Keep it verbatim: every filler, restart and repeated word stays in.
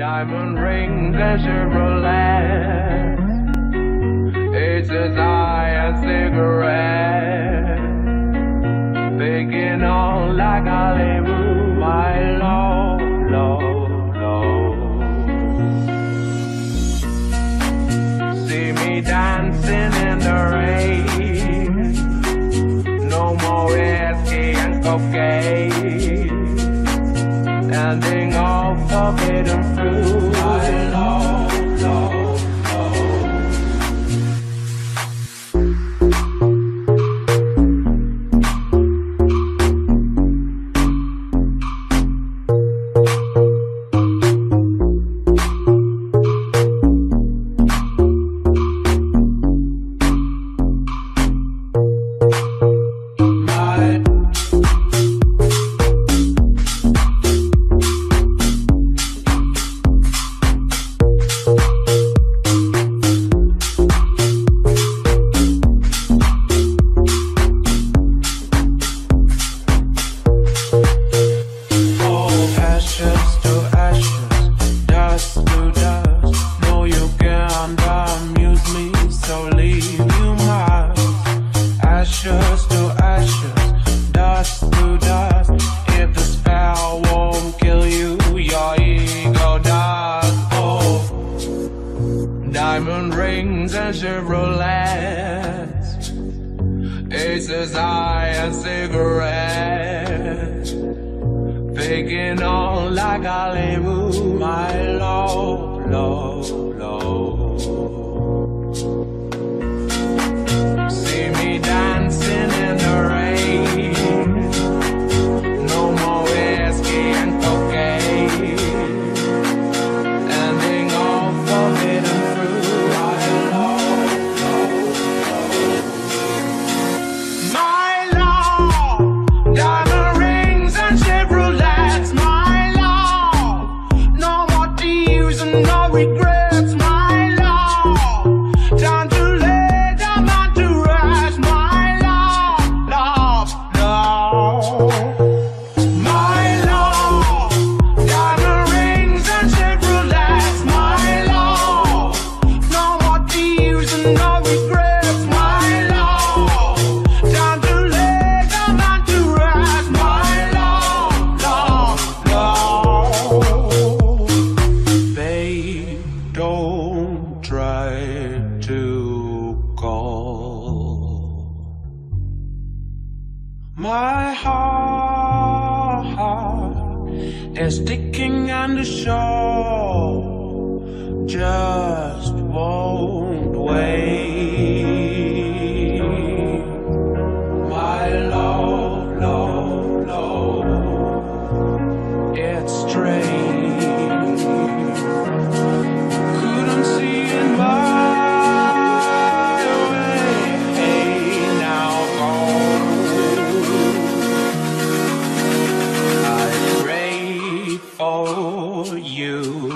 Diamond rings and Chevrolet. It's as high as cigarette. Thinking on like Hollywood, my love, love, love. See me dancing in the rain. No more whiskey and cocaine. Standing off forbidden fruit, my love, love, ashes to ashes, dust to dust. If the spell won't kill you, your ego does. Oh, diamond rings and Chevrolets, aces high and cigarettes. Faking on like Hollywood, my love, love, love. See me dancing in the rain. No more whiskey and cocaine. Ending off forbidden fruit. My love, love, love. My love, diamond rings and Chevrolets. My love, no more tears and no regrets. My love, time to lay down my to rest. My love, love, love. My love, diamond rings and Chevrolets. My love, no more tears and no regrets. My love, time to lay down my to rest. My love, love, love. Babe, don't try to call. My heart is sticking on the shore, just won't wait. My love, love, love, it's strange. Couldn't see it my way, now gone. I pray for you.